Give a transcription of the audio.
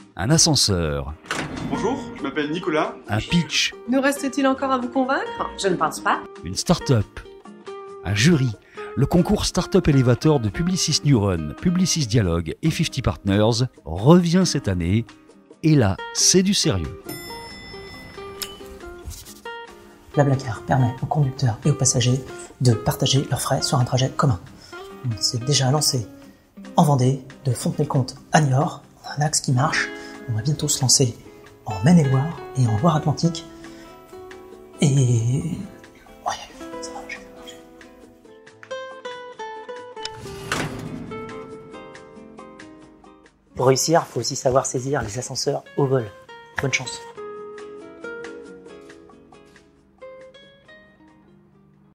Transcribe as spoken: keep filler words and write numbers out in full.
un ascenseur, Bonjour, je m'appelle Nicolas. un pitch, Nous reste-t-il encore à vous convaincre? Je ne pense pas. une start-up, un jury. Le concours Startup Elevator de Publicis Neuron, Publicis Dialogue et cinquante Partners revient cette année. Et là, c'est du sérieux. BlaBlaCar permet aux conducteurs et aux passagers de partager leurs frais sur un trajet commun. On s'est déjà lancé en Vendée, de Fontenay-le-Comte à Niort. On a un axe qui marche. On va bientôt se lancer en Maine-et-Loire et en Loire-Atlantique. Et... ouais, ça va marcher, ça va marcher. Pour réussir, il faut aussi savoir saisir les ascenseurs au vol. Bonne chance.